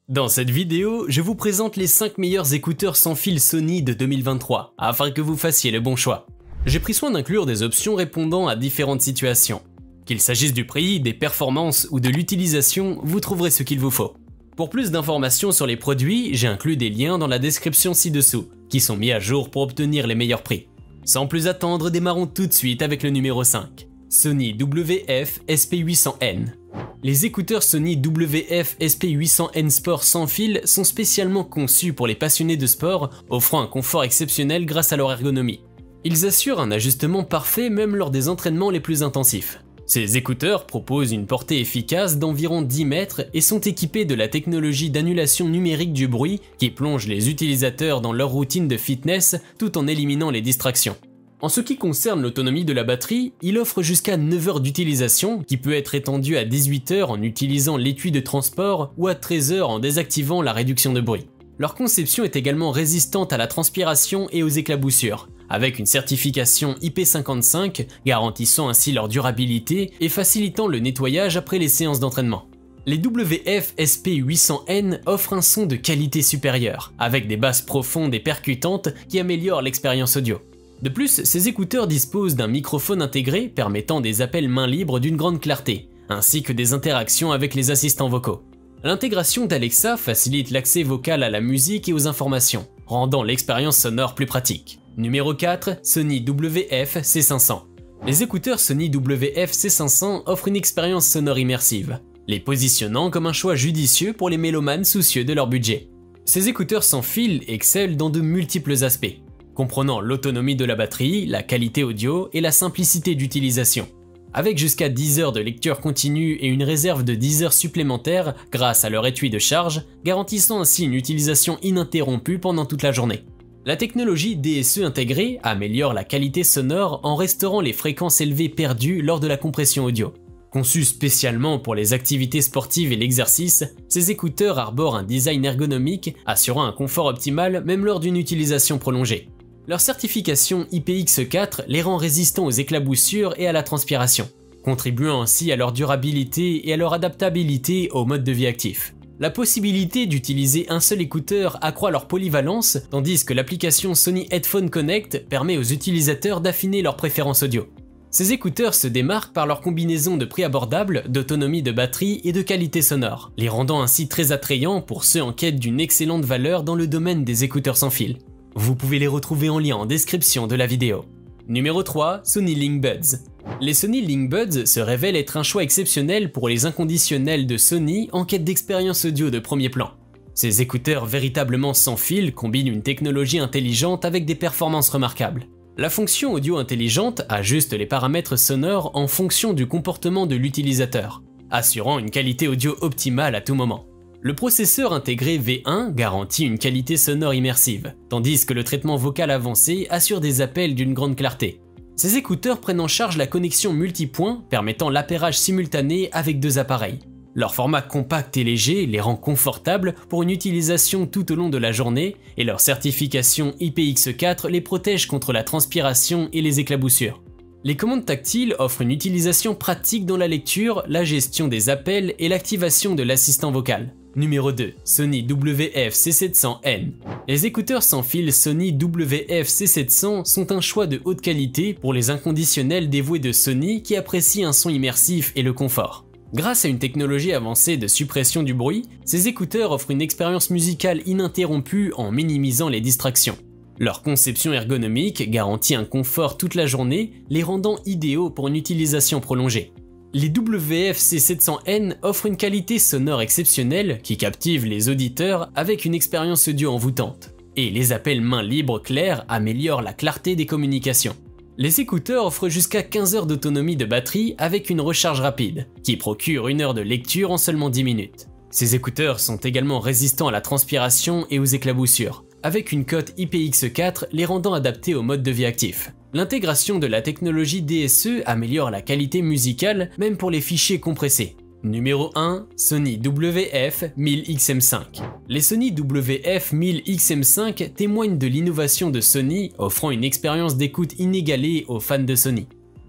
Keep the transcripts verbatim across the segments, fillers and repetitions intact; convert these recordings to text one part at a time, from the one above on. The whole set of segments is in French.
Dans cette vidéo, je vous présente les cinq meilleurs écouteurs sans fil Sony de deux mille vingt-trois, afin que vous fassiez le bon choix. J'ai pris soin d'inclure des options répondant à différentes situations. Qu'il s'agisse du prix, des performances ou de l'utilisation, vous trouverez ce qu'il vous faut. Pour plus d'informations sur les produits, j'ai inclus des liens dans la description ci-dessous, qui sont mis à jour pour obtenir les meilleurs prix. Sans plus attendre, démarrons tout de suite avec le numéro cinq. Sony W F S P huit cents N. Les écouteurs Sony W F S P huit cents N Sport sans fil sont spécialement conçus pour les passionnés de sport, offrant un confort exceptionnel grâce à leur ergonomie. Ils assurent un ajustement parfait même lors des entraînements les plus intensifs. Ces écouteurs proposent une portée efficace d'environ dix mètres et sont équipés de la technologie d'annulation numérique du bruit qui plonge les utilisateurs dans leur routine de fitness tout en éliminant les distractions. En ce qui concerne l'autonomie de la batterie, il offre jusqu'à neuf heures d'utilisation qui peut être étendue à dix-huit heures en utilisant l'étui de transport ou à treize heures en désactivant la réduction de bruit. Leur conception est également résistante à la transpiration et aux éclaboussures, avec une certification I P cinquante-cinq garantissant ainsi leur durabilité et facilitant le nettoyage après les séances d'entraînement. Les W F S P huit cents N offrent un son de qualité supérieure, avec des basses profondes et percutantes qui améliorent l'expérience audio. De plus, ces écouteurs disposent d'un microphone intégré permettant des appels main libre d'une grande clarté, ainsi que des interactions avec les assistants vocaux. L'intégration d'Alexa facilite l'accès vocal à la musique et aux informations, rendant l'expérience sonore plus pratique. Numéro quatre. Sony W F C cinq cents. Les écouteurs Sony W F C cinq cents offrent une expérience sonore immersive, les positionnant comme un choix judicieux pour les mélomanes soucieux de leur budget. Ces écouteurs sans fil excellent dans de multiples aspects, comprenant l'autonomie de la batterie, la qualité audio et la simplicité d'utilisation. Avec jusqu'à dix heures de lecture continue et une réserve de dix heures supplémentaires grâce à leur étui de charge, garantissant ainsi une utilisation ininterrompue pendant toute la journée. La technologie D S E intégrée améliore la qualité sonore en restaurant les fréquences élevées perdues lors de la compression audio. Conçus spécialement pour les activités sportives et l'exercice, ces écouteurs arborent un design ergonomique assurant un confort optimal même lors d'une utilisation prolongée. Leur certification I P X quatre les rend résistants aux éclaboussures et à la transpiration, contribuant ainsi à leur durabilité et à leur adaptabilité au mode de vie actif. La possibilité d'utiliser un seul écouteur accroît leur polyvalence, tandis que l'application Sony Headphone Connect permet aux utilisateurs d'affiner leurs préférences audio. Ces écouteurs se démarquent par leur combinaison de prix abordable, d'autonomie de batterie et de qualité sonore, les rendant ainsi très attrayants pour ceux en quête d'une excellente valeur dans le domaine des écouteurs sans fil. Vous pouvez les retrouver en lien en description de la vidéo. Numéro trois. Sony LinkBuds. Les Sony LinkBuds se révèlent être un choix exceptionnel pour les inconditionnels de Sony en quête d'expérience audio de premier plan. Ces écouteurs véritablement sans fil combinent une technologie intelligente avec des performances remarquables. La fonction audio intelligente ajuste les paramètres sonores en fonction du comportement de l'utilisateur, assurant une qualité audio optimale à tout moment. Le processeur intégré V un garantit une qualité sonore immersive, tandis que le traitement vocal avancé assure des appels d'une grande clarté. Ces écouteurs prennent en charge la connexion multipoint permettant l'appairage simultané avec deux appareils. Leur format compact et léger les rend confortables pour une utilisation tout au long de la journée et leur certification I P X quatre les protège contre la transpiration et les éclaboussures. Les commandes tactiles offrent une utilisation pratique dans la lecture, la gestion des appels et l'activation de l'assistant vocal. Numéro deux. Sony W F C sept cents N. Les écouteurs sans fil Sony W F C sept cents sont un choix de haute qualité pour les inconditionnels dévoués de Sony qui apprécient un son immersif et le confort. Grâce à une technologie avancée de suppression du bruit, ces écouteurs offrent une expérience musicale ininterrompue en minimisant les distractions. Leur conception ergonomique garantit un confort toute la journée, les rendant idéaux pour une utilisation prolongée. Les W F C sept cents N offrent une qualité sonore exceptionnelle qui captive les auditeurs avec une expérience audio envoûtante. Et les appels main libre clairs améliorent la clarté des communications. Les écouteurs offrent jusqu'à quinze heures d'autonomie de batterie avec une recharge rapide, qui procure une heure de lecture en seulement dix minutes. Ces écouteurs sont également résistants à la transpiration et aux éclaboussures, avec une cote I P X quatre les rendant adaptés au mode de vie actif. L'intégration de la technologie D S E améliore la qualité musicale même pour les fichiers compressés. Numéro un. Sony W F mille X M cinq. Les Sony W F mille X M cinq témoignent de l'innovation de Sony, offrant une expérience d'écoute inégalée aux fans de Sony.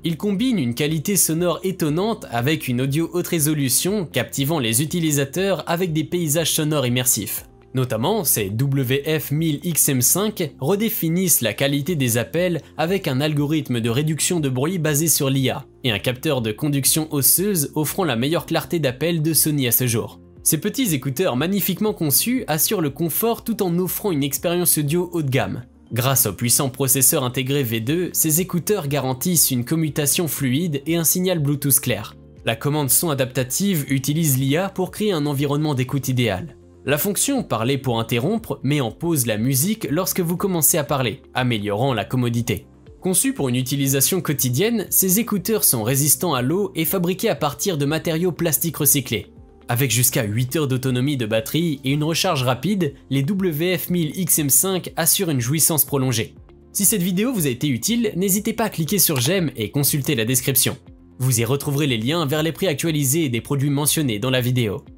Ils combinent une qualité sonore étonnante avec une audio haute résolution captivant les utilisateurs avec des paysages sonores immersifs. Notamment, ces W F mille X M cinq redéfinissent la qualité des appels avec un algorithme de réduction de bruit basé sur l'I A et un capteur de conduction osseuse offrant la meilleure clarté d'appel de Sony à ce jour. Ces petits écouteurs magnifiquement conçus assurent le confort tout en offrant une expérience audio haut de gamme. Grâce au puissant processeur intégré V deux, ces écouteurs garantissent une commutation fluide et un signal Bluetooth clair. La commande son adaptative utilise l'I A pour créer un environnement d'écoute idéal. La fonction parler pour interrompre met en pause la musique lorsque vous commencez à parler, améliorant la commodité. Conçus pour une utilisation quotidienne, ces écouteurs sont résistants à l'eau et fabriqués à partir de matériaux plastiques recyclés. Avec jusqu'à huit heures d'autonomie de batterie et une recharge rapide, les W F mille X M cinq assurent une jouissance prolongée. Si cette vidéo vous a été utile, n'hésitez pas à cliquer sur j'aime et consulter la description. Vous y retrouverez les liens vers les prix actualisés des produits mentionnés dans la vidéo.